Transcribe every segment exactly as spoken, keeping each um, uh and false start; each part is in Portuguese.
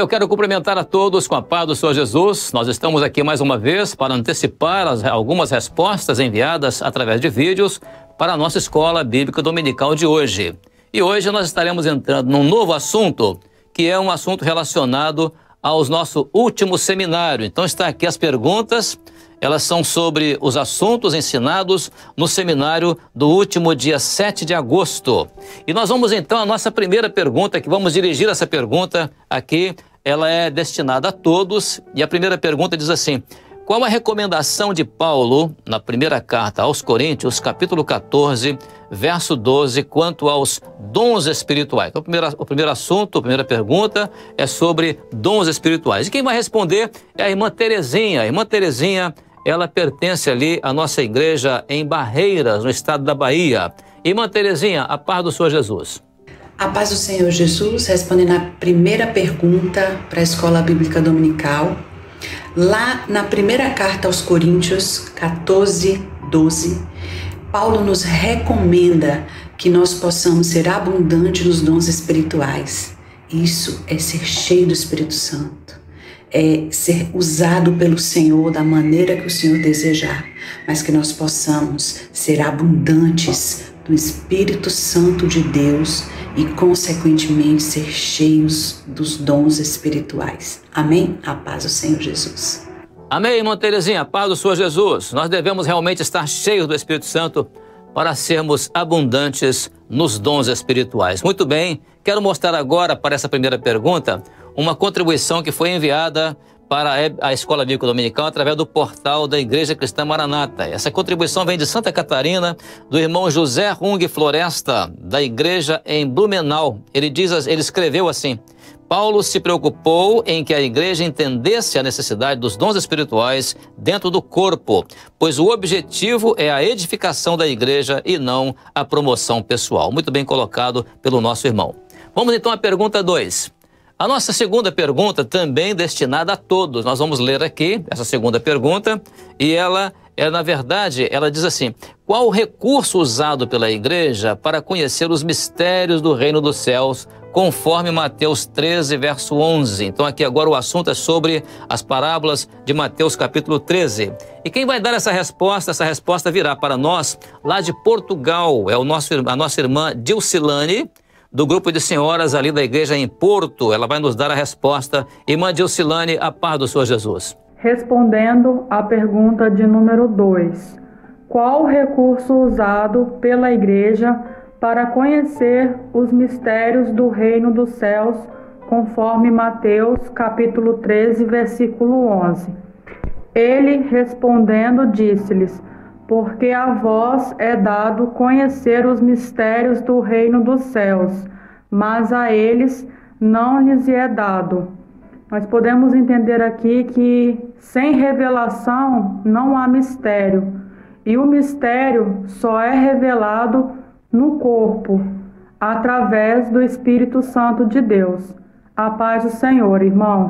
eu quero cumprimentar a todos com a paz do Senhor Jesus. Nós estamos aqui mais uma vez para antecipar as, algumas respostas enviadas através de vídeos para a nossa Escola Bíblica Dominical de hoje. E hoje nós estaremos entrando num novo assunto, que é um assunto relacionado ao nosso último seminário. Então está aqui as perguntas, elas são sobre os assuntos ensinados no seminário do último dia sete de agosto. E nós vamos então à nossa primeira pergunta, que vamos dirigir essa pergunta aqui, ela é destinada a todos, e a primeira pergunta diz assim: qual a recomendação de Paulo na primeira carta aos Coríntios, capítulo quatorze, verso doze, quanto aos dons espirituais? Então, o primeiro, o primeiro assunto, a primeira pergunta é sobre dons espirituais. E quem vai responder é a irmã Terezinha. A irmã Terezinha, ela pertence ali à nossa igreja em Barreiras, no estado da Bahia. Irmã Terezinha, a paz do Senhor Jesus. A paz do Senhor Jesus, respondendo a primeira pergunta para a Escola Bíblica Dominical. Lá na primeira carta aos Coríntios, quatorze, doze, Paulo nos recomenda que nós possamos ser abundantes nos dons espirituais. Isso é ser cheio do Espírito Santo, é ser usado pelo Senhor da maneira que o Senhor desejar, mas que nós possamos ser abundantes do Espírito Santo de Deus e, consequentemente, ser cheios dos dons espirituais. Amém? A paz do Senhor Jesus. Amém, irmã Terezinha, a paz do Senhor Jesus. Nós devemos realmente estar cheios do Espírito Santo para sermos abundantes nos dons espirituais. Muito bem, quero mostrar agora para essa primeira pergunta uma contribuição que foi enviada para a Escola Bíblica Dominical através do portal da Igreja Cristã Maranata. Essa contribuição vem de Santa Catarina, do irmão José Rung Floresta, da igreja em Blumenau. Ele diz, ele escreveu assim: Paulo se preocupou em que a igreja entendesse a necessidade dos dons espirituais dentro do corpo, pois o objetivo é a edificação da igreja e não a promoção pessoal. Muito bem colocado pelo nosso irmão. Vamos então à pergunta dois. A nossa segunda pergunta, também destinada a todos. Nós vamos ler aqui essa segunda pergunta e ela, é, na verdade, ela diz assim: qual o recurso usado pela igreja para conhecer os mistérios do reino dos céus, conforme Mateus treze, verso onze? Então aqui agora o assunto é sobre as parábolas de Mateus capítulo treze. E quem vai dar essa resposta, essa resposta virá para nós lá de Portugal. É o nosso, a nossa irmã Dilcilane, do grupo de senhoras ali da igreja em Porto. Ela vai nos dar a resposta. Irmã Dilcilane, a paz do Senhor Jesus. Respondendo à pergunta de número dois. Qual o recurso usado pela igreja para conhecer os mistérios do reino dos céus, conforme Mateus capítulo treze, versículo onze? Ele, respondendo, disse-lhes: porque a vós é dado conhecer os mistérios do reino dos céus, mas a eles não lhes é dado. Nós podemos entender aqui que sem revelação não há mistério, e o mistério só é revelado no corpo, através do Espírito Santo de Deus. A paz do Senhor, irmãos.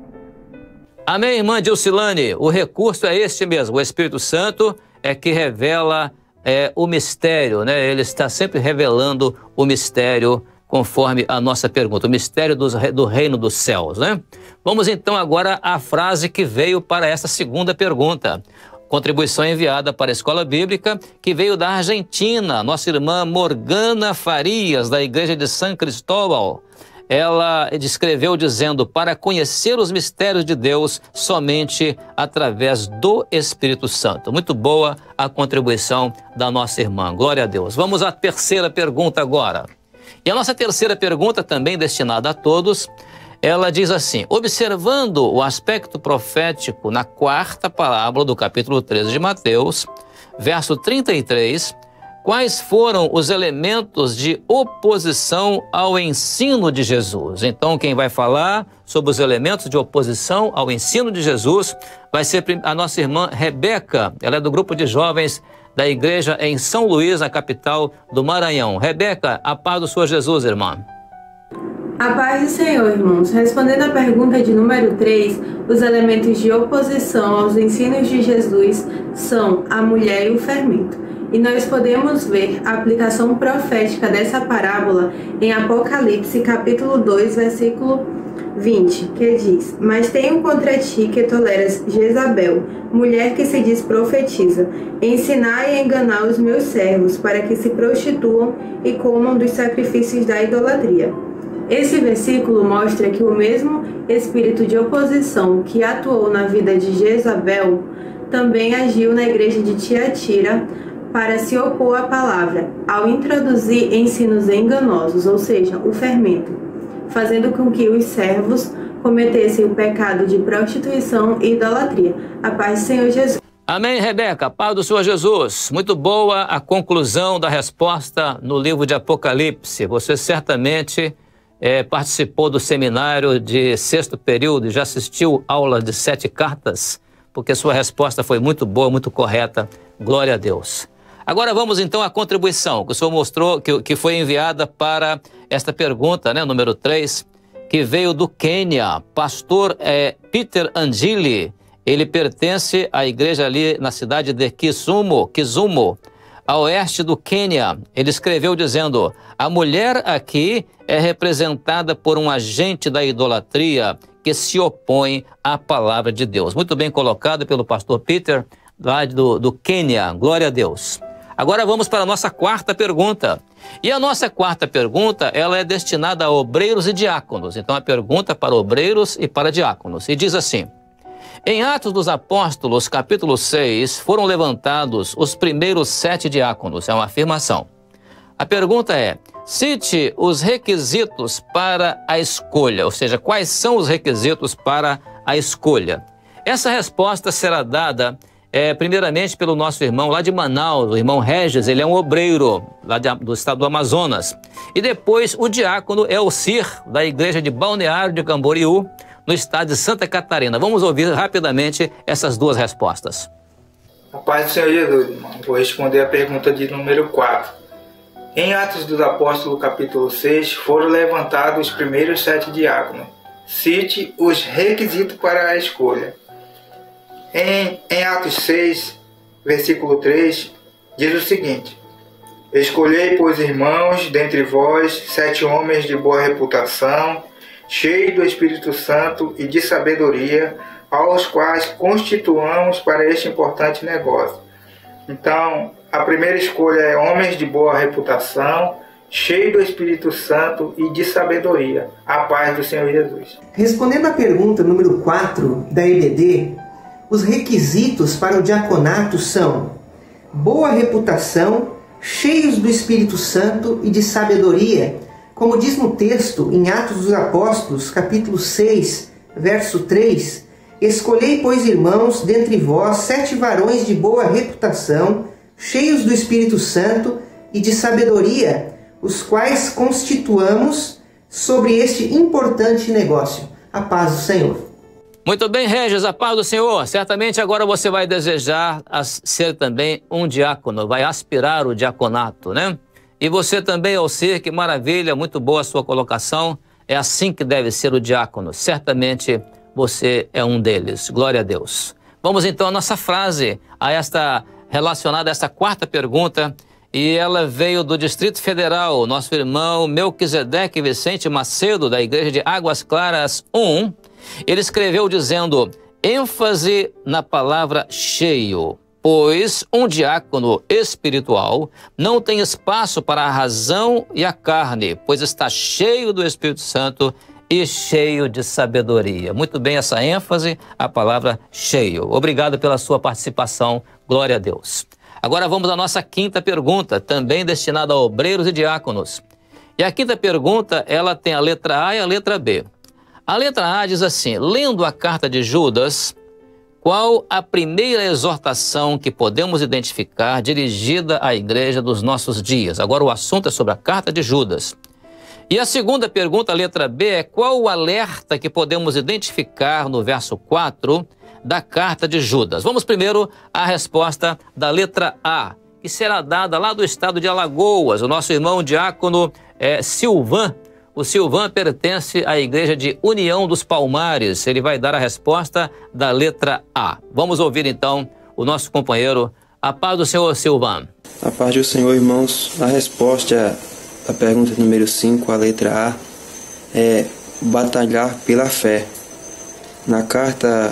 Amém, irmã Dilcilane. O recurso é este mesmo, o Espírito Santo é que revela é, o mistério, né? Ele está sempre revelando o mistério, conforme a nossa pergunta, o mistério do, do reino dos céus, né? Vamos então agora à frase que veio para essa segunda pergunta. Contribuição enviada para a Escola Bíblica, que veio da Argentina, nossa irmã Morgana Farias, da Igreja de São Cristóbal. Ela descreveu dizendo: para conhecer os mistérios de Deus somente através do Espírito Santo. Muito boa a contribuição da nossa irmã. Glória a Deus. Vamos à terceira pergunta agora. E a nossa terceira pergunta, também destinada a todos, ela diz assim: observando o aspecto profético na quarta parábola do capítulo treze de Mateus, verso trinta e três, quais foram os elementos de oposição ao ensino de Jesus? Então, quem vai falar sobre os elementos de oposição ao ensino de Jesus vai ser a nossa irmã Rebeca. Ela é do grupo de jovens da igreja em São Luís, na capital do Maranhão. Rebeca, a paz do Senhor Jesus, irmã. A paz do Senhor, irmãos. Respondendo à pergunta de número três, os elementos de oposição aos ensinos de Jesus são a mulher e o fermento. E nós podemos ver a aplicação profética dessa parábola em Apocalipse, capítulo dois, versículo vinte, que diz: Mas tenho contra ti que toleras Jezabel, mulher que se diz profetiza, ensinar e enganar os meus servos para que se prostituam e comam dos sacrifícios da idolatria. Esse versículo mostra que o mesmo espírito de oposição que atuou na vida de Jezabel também agiu na igreja de Tiatira para se opor à palavra, ao introduzir ensinos enganosos, ou seja, o fermento, fazendo com que os servos cometessem o pecado de prostituição e idolatria. A paz do Senhor Jesus. Amém, Rebeca. Paz do Senhor Jesus. Muito boa a conclusão da resposta no livro de Apocalipse. Você certamente é, participou do seminário de sexto período e já assistiu aula de sete cartas, porque sua resposta foi muito boa, muito correta. Glória a Deus. Agora vamos então à contribuição que o senhor mostrou, que, que foi enviada para esta pergunta, né, número três, que veio do Quênia. Pastor é, Peter Angili, ele pertence à igreja ali na cidade de Kisumu, Kisumu, a oeste do Quênia. Ele escreveu dizendo: a mulher aqui é representada por um agente da idolatria que se opõe à palavra de Deus. Muito bem colocado pelo pastor Peter, lá do, do Quênia. Glória a Deus. Agora vamos para a nossa quarta pergunta. E a nossa quarta pergunta, ela é destinada a obreiros e diáconos. Então a pergunta para obreiros e para diáconos. E diz assim: em Atos dos Apóstolos, capítulo seis, foram levantados os primeiros sete diáconos. É uma afirmação. A pergunta é: cite os requisitos para a escolha, ou seja, quais são os requisitos para a escolha. Essa resposta será dada É, primeiramente pelo nosso irmão lá de Manaus, o irmão Regis. Ele é um obreiro lá de, do estado do Amazonas. E depois o diácono Elcir, da igreja de Balneário de Camboriú, no estado de Santa Catarina. Vamos ouvir rapidamente essas duas respostas. A paz do Senhor Jesus, irmão. Vou responder a pergunta de número quatro. Em Atos dos Apóstolos, capítulo seis, foram levantados os primeiros sete diáconos. Cite os requisitos para a escolha. Em, em Atos seis, versículo três, diz o seguinte: escolhei, pois, irmãos, dentre vós, sete homens de boa reputação, cheios do Espírito Santo e de sabedoria, aos quais constituamos para este importante negócio. Então, a primeira escolha é homens de boa reputação, cheios do Espírito Santo e de sabedoria. A paz do Senhor Jesus. Respondendo à pergunta número quatro da E B D, os requisitos para o diaconato são boa reputação, cheios do Espírito Santo e de sabedoria, como diz no texto em Atos dos Apóstolos, capítulo seis, verso três, escolhei, pois, irmãos, dentre vós, sete varões de boa reputação, cheios do Espírito Santo e de sabedoria, os quais constituamos sobre este importante negócio. A paz do Senhor. Muito bem, Regis, a paz do Senhor. Certamente agora você vai desejar ser também um diácono, vai aspirar o diaconato, né? E você também, Elcir, que maravilha, muito boa a sua colocação. É assim que deve ser o diácono. Certamente você é um deles. Glória a Deus. Vamos então à nossa frase, a esta, relacionada a esta quarta pergunta. E ela veio do Distrito Federal, nosso irmão Melquisedeque Vicente Macedo, da Igreja de Águas Claras um. Ele escreveu dizendo: ênfase na palavra cheio, pois um diácono espiritual não tem espaço para a razão e a carne, pois está cheio do Espírito Santo e cheio de sabedoria. Muito bem, essa ênfase, a palavra cheio. Obrigado pela sua participação, glória a Deus. Agora vamos à nossa quinta pergunta, também destinada a obreiros e diáconos. E a quinta pergunta, ela tem a letra A e a letra B. A letra A diz assim: lendo a carta de Judas, qual a primeira exortação que podemos identificar dirigida à igreja dos nossos dias? Agora o assunto é sobre a carta de Judas. E a segunda pergunta, a letra B, é qual o alerta que podemos identificar no verso quatro da carta de Judas? Vamos primeiro à resposta da letra A, que será dada lá do estado de Alagoas. O nosso irmão diácono é, Silvan. O Silvan pertence à igreja de União dos Palmares. Ele vai dar a resposta da letra A. Vamos ouvir então o nosso companheiro. A paz do Senhor, Silvan. A paz do Senhor, irmãos. A resposta à pergunta número cinco, a letra A, é batalhar pela fé. Na carta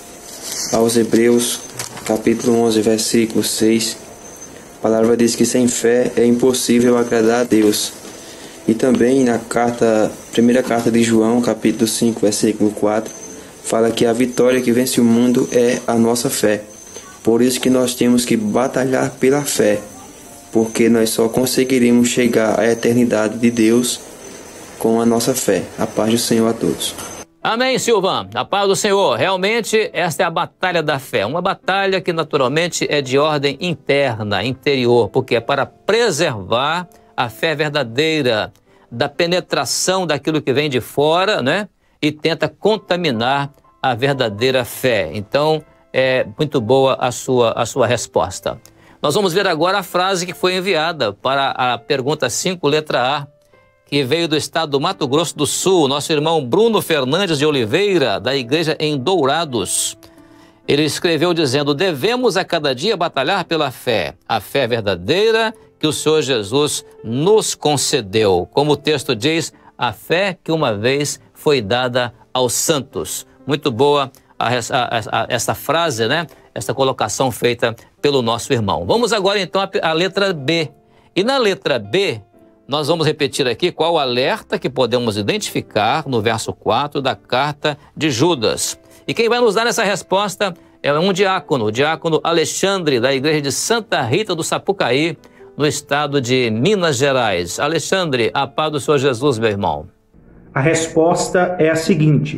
aos Hebreus, capítulo onze, versículo seis, a palavra diz que sem fé é impossível agradar a Deus. E também na carta, primeira carta de João, capítulo cinco, versículo quatro, fala que a vitória que vence o mundo é a nossa fé. Por isso que nós temos que batalhar pela fé, porque nós só conseguiremos chegar à eternidade de Deus com a nossa fé. A paz do Senhor a todos. Amém, Silvan. A paz do Senhor. Realmente, esta é a batalha da fé. Uma batalha que, naturalmente, é de ordem interna, interior, porque é para preservar a fé verdadeira da penetração daquilo que vem de fora, né? E tenta contaminar a verdadeira fé. Então, é muito boa a sua, a sua resposta. Nós vamos ver agora a frase que foi enviada para a pergunta cinco, letra A, que veio do estado do Mato Grosso do Sul, nosso irmão Bruno Fernandes de Oliveira, da igreja em Dourados. Ele escreveu dizendo: devemos a cada dia batalhar pela fé, a fé verdadeira que o Senhor Jesus nos concedeu. Como o texto diz, a fé que uma vez foi dada aos santos. Muito boa a, a, a, essa frase, né? Essa colocação feita pelo nosso irmão. Vamos agora então à letra B. E na letra B, nós vamos repetir aqui qual o alerta que podemos identificar no verso quatro da carta de Judas. E quem vai nos dar essa resposta é um diácono, o diácono Alexandre, da igreja de Santa Rita do Sapucaí, no estado de Minas Gerais. Alexandre, a paz do Senhor Jesus, meu irmão. A resposta é a seguinte: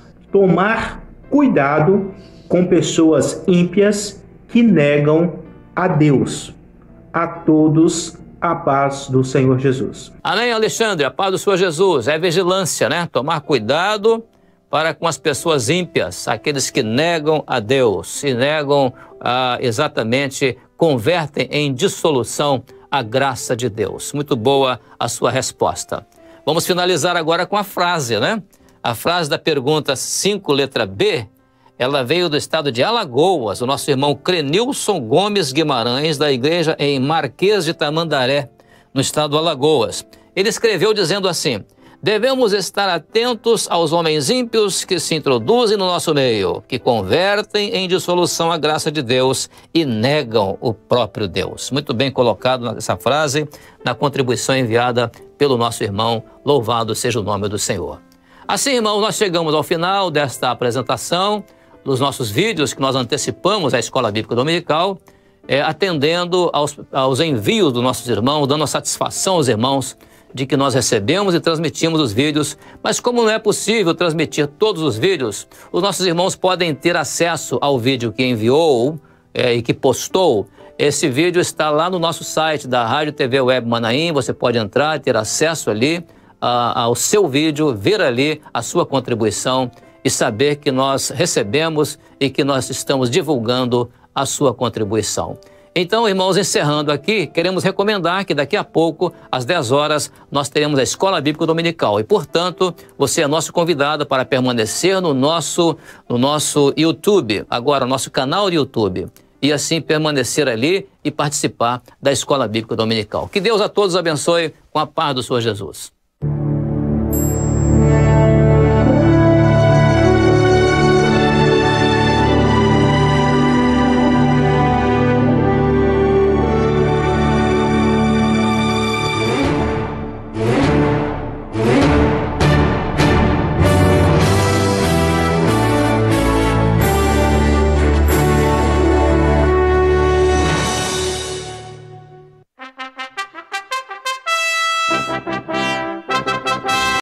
tomar cuidado com pessoas ímpias que negam a Deus. A todos a paz do Senhor Jesus. Amém, Alexandre, a paz do Senhor Jesus. É vigilância, né? Tomar cuidado para com as pessoas ímpias, aqueles que negam a Deus e negam ah, exatamente, convertem em dissolução a graça de Deus. Muito boa a sua resposta. Vamos finalizar agora com a frase, né? A frase da pergunta cinco, letra B, ela veio do estado de Alagoas, o nosso irmão Crenilson Gomes Guimarães, da igreja em Marquês de Tamandaré, no estado do Alagoas. Ele escreveu dizendo assim: devemos estar atentos aos homens ímpios que se introduzem no nosso meio, que convertem em dissolução a graça de Deus e negam o próprio Deus. Muito bem colocado essa frase na contribuição enviada pelo nosso irmão. Louvado seja o nome do Senhor. Assim, irmão, nós chegamos ao final desta apresentação dos nossos vídeos que nós antecipamos à Escola Bíblica Dominical, é, atendendo aos, aos envios dos nossos irmãos, dando a satisfação aos irmãos de que nós recebemos e transmitimos os vídeos. Mas como não é possível transmitir todos os vídeos, os nossos irmãos podem ter acesso ao vídeo que enviou é, e que postou. Esse vídeo está lá no nosso site da Rádio T V Web Manaim. Você pode entrar e ter acesso ali a, ao seu vídeo, ver ali a sua contribuição e saber que nós recebemos e que nós estamos divulgando a sua contribuição. Então, irmãos, encerrando aqui, queremos recomendar que daqui a pouco, às dez horas, nós teremos a Escola Bíblica Dominical. E, portanto, você é nosso convidado para permanecer no nosso, no nosso YouTube, agora, nosso canal de YouTube, e assim permanecer ali e participar da Escola Bíblica Dominical. Que Deus a todos abençoe com a paz do Senhor Jesus.